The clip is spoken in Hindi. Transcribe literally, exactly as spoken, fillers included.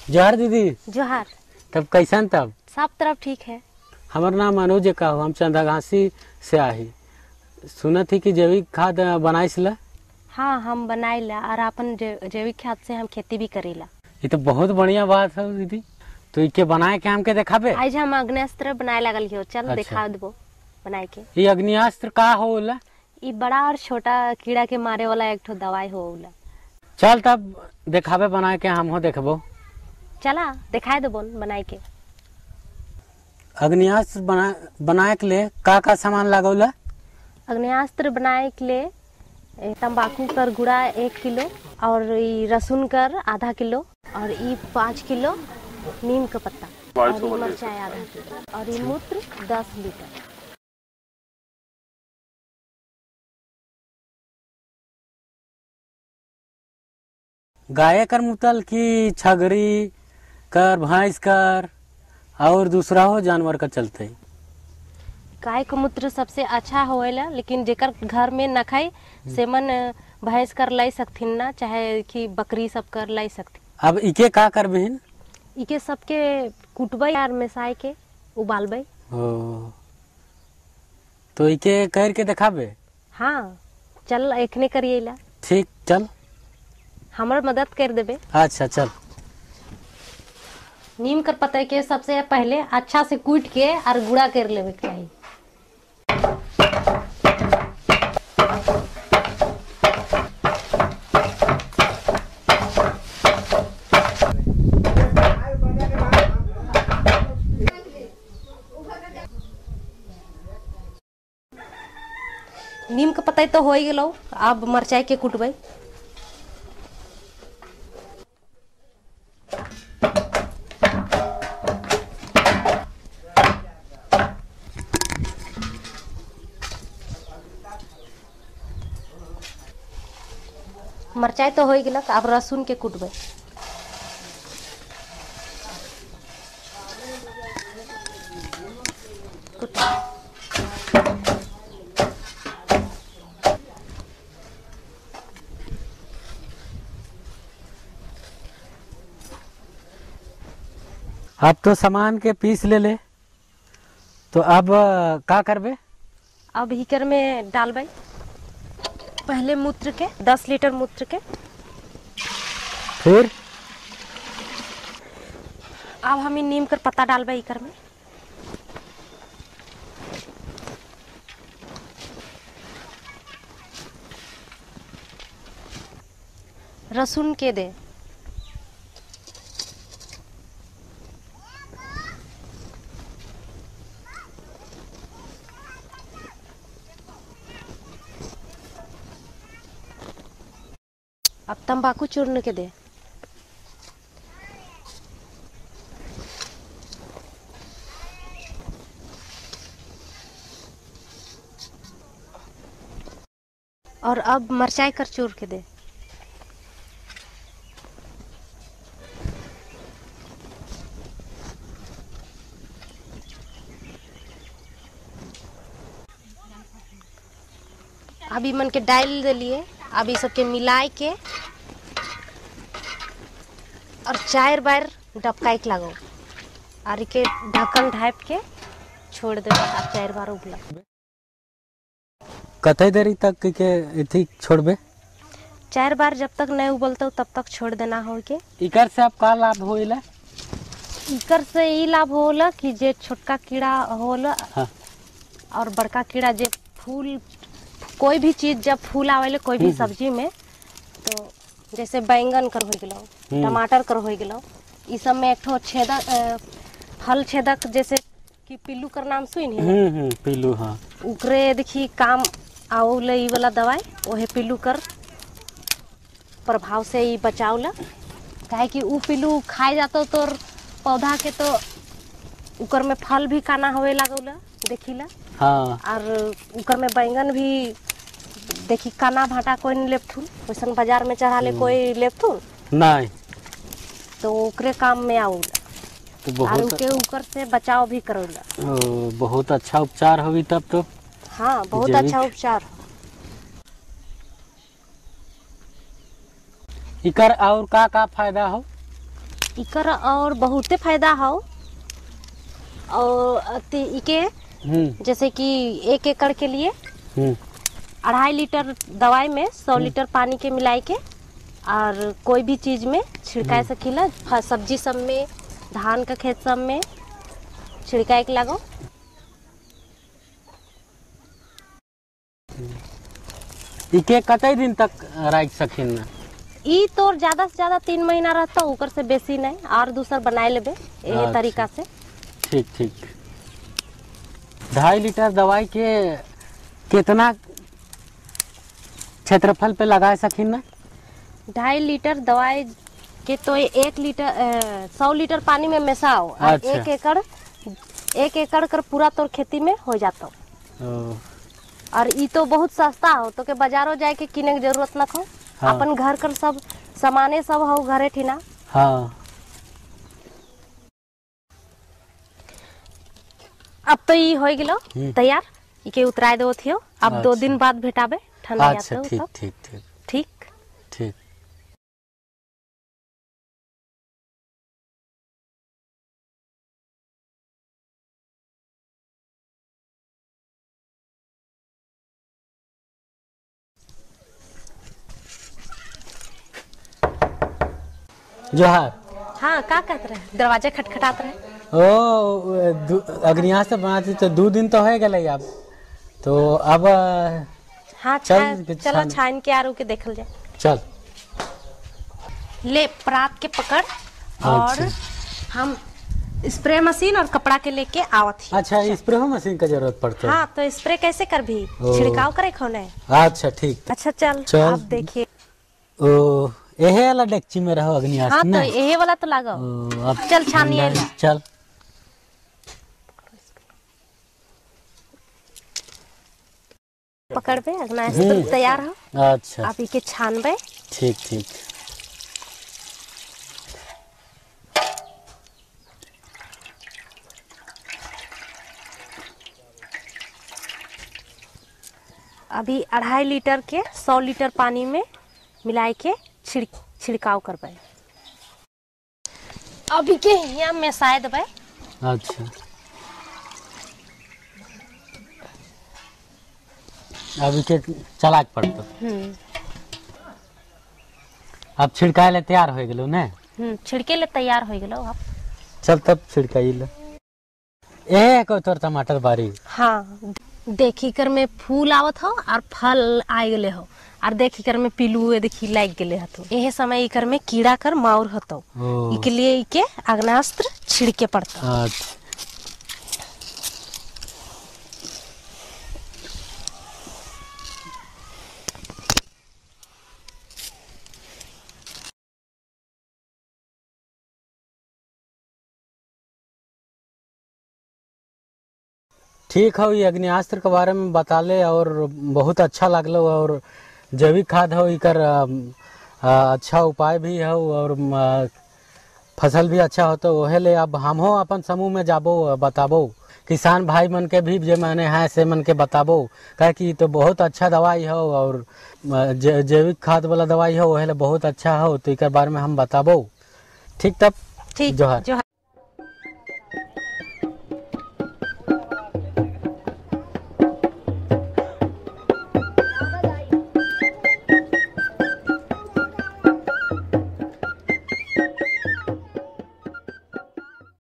जोहार दीदी। जोहार। तब कैसन तब? सब तरफ ठीक है। हमार नाम अनुज का हो, हम चंदाघासी से आही। सुना थी कि जैविक खाद बनाइला। हाँ हम बनाइला और अपन जैविक खाद से हम खेती भी करेला। ये तो बहुत बढ़िया बात है दीदी। तो इके बनाए के हमके देखाबे? आज हम अग्नियास्त्र बनाए लगल हो, चल अच्छा। दिखा देबो बनाए के। ये अग्नियास्त्र का होला? ये बड़ा और छोटा कीड़ा के मारे वाला एक ठो दवाई होला। चल तब देखाबे बनाए के, हम हो देखबो। चला दिखाए देबो बनाए के। अग्नियास्त्र बना बनाए के लिए का का सामान लागोला? अग्नियास्त्र बनाए के लिए तंबाकू कर गुड़ा एक किलो और लहसुन कर आधा किलो और ये पाँच किलो नीम का पत्ता और ये मिर्चाई आधा किलो और ये मूत्र दस लीटर। गाय कर मुतल की छगरी कर, भैंस कर और दूसरा हो जानवर का चलते? गाय का मूत्र सबसे अच्छा होएला, लेकिन जेकर घर में न खाई सेमन भैंस कर लाई सकथिन ना, चाहे कि बकरी सब कर लाई सकथिन। अब इके का करबिन? इके सबके कुटबई और मिसाई के उबालबई। ओ तो इके कर के दिखाबे? हाँ चल एखने करिएला। ठीक, चल हमर मदद कर देबे। अच्छा चल। नीम कर पत्ते के सबसे पहले अच्छा से कूट के और गुड़ा कर लेवे के चाहिए। नीम का पत्ता तो हो ही गेलो, अब मिर्चाई के कुटबई। मिर्चाई तो हो ही गेलक, अब लहसुन के कुटबे। अब तो सामान के पीस ले ले, तो अब का करबे? अब हीकर में डालबे पहले मूत्र के दस लीटर मूत्र के। फिर अब हम नीम कर पत्ता डालबे इकर में। लहसुन के दे। अब तंबाकू चूर्ण के दे। और अब मिर्चाई कर चूर के दे। अभी मन के डाल दे लिए। अब इस सबके मिलाए के और चार बार डबकाई के लगो और के ढक्कन ढाप के छोड़ दे। अब चार बार उबला। कतई देरी तक के इथी छोड़बे? चार बार जब तक नहीं उबलता तब तक छोड़ देना हो के। इकर से आप का लाभ होइला? इकर से ई लाभ होला कि जे छोटका कीड़ा होला। हाँ। और बड़का कीड़ा जे फूल कोई भी चीज जब फूल आवेले कोई भी सब्जी में, तो जैसे बैंगन कर हो गेलो, टमाटर कर हो गेलो, ई सब में एक ठो छेदक फल छेदक जैसे कि पिल्लू कर नाम सुन है। हम्म हम्म पिल्लू। हाँ उकरे देखी काम आओले ई वाला दवाई, ओहे पिल्लू कर प्रभाव से ई बचावला। काहे कि उ पिल्लू खाए जातो तोर पौधा के, तो उकर में फल भी काना होवे लागोला देखिला। हाँ। और उकर में बैंगन भी देखी काना भाटा कोई नहीं लेपथुन, वैसन बाजार में चढ़ा ले कोई लेपथुन नहीं, तो ओकरे काम में आउला। तो बहुत और उके उकर से बचाव भी करोला। ओ, बहुत अच्छा उपचार होगी तब तो। हाँ बहुत अच्छा उपचार। इकर और का का फायदा हो? इकर और बहुते फायदा हो। और अति इके जैसे कि एक एकड़ के लिए अढ़ाई लीटर दवाई में सौ लीटर पानी के मिलाई के और कोई भी चीज में छिड़काए सकीला। सब्जी सब में, धान का खेत सब में छिड़काए के लागो। इके कतई दिन तक रख सकिन? ई तो ज्यादा से ज्यादा तीन महीना रहता, ऊपर से बेसी नहीं। और दूसर बनाए लेबे यही तरीका से। ठीक ठीक। ढाई लीटर दवाई के कितना क्षेत्रफल पे लगा सकिन ना? ढाई लीटर दवाई के तो एक लीटर सौ लीटर पानी में मिसाओ। अच्छा। एक एकड़ एक एकड़ कर पूरा तोर खेती में हो जाता। और ई तो बहुत सस्ता हो, तो के बाजारों जाए के किने की जरूरत न हो। हाँ। अपन घर कर सब सामाने सब हो घरे ठीना। हाँ। अब तो ई हो गेलो तैयार। इके उतराय दो थियो। अब अच्छा। दो दिन बाद भेटाबे ठंडा अच्छा, जाते ठीक ठीक ठीक ठीक ठीक। जोहार। हाँ, का कहते रहे? दरवाजा खटखटाते रहे। ओ अग्नियास्त्र बनाती तो दो दिन तो हो गए अब, तो अब हाँ चल, चलो छान के आरू के देखल जाए। चल ले परात के पकड़। और हम स्प्रे मशीन और कपड़ा के लेके आवत ही। अच्छा, स्प्रे मशीन का जरूरत पड़ता है? हाँ, तो स्प्रे कैसे कर भी छिड़काव करे खोने। अच्छा ठीक। अच्छा चल, चल। आप देखिए। ओ यही वाला डेक्ची में रहो अग्नियास्त्र। हाँ, तो यही वाला तो लागो। अब चल छानिए। चल पकड़ पे अग्नियास्त्र तैयार हो। अच्छा, आप इके छानबे। ठीक ठीक। अभी अढ़ाई लीटर के सौ लीटर पानी में मिलाई के छिड़ छिड़काव करबे। अभी के यहाँ में शायद भाई। अच्छा, अभी के चलाक पड़ता। अब छिड़काए ले तैयार हो गेलो ने? हम्म, छिड़के ले तैयार हो गेलो अब। चल तब छिड़काई ले। ए को तोर टमाटर बारी। हाँ, देखी कर में फूल आवत हो और फल आ गए हो। और देखी कर में पीलू देखी लाग गेले हतो। यही समय इकर में कीड़ा कर माउर हतो। इके लिए इके अग्नियास्त्र छिड़के पड़ता। अच्छा। ठीक है, ये अग्नियास्त्र के बारे में बता ले और बहुत अच्छा लगलो। और जैविक खाद हो, इकर अच्छा उपाय भी है और फसल भी अच्छा हो। तो वह ले अब हम हो अपन समूह में जाबो बताबो, किसान भाई मन के भी जे माने है से मन के बताबो, कहे कि तो बहुत अच्छा दवाई हो और जैविक खाद वाला दवाई हो, वह ले बहुत अच्छा हो। तो इकर बारे में हम बताबो। ठीक, तब ठीक। जोहार।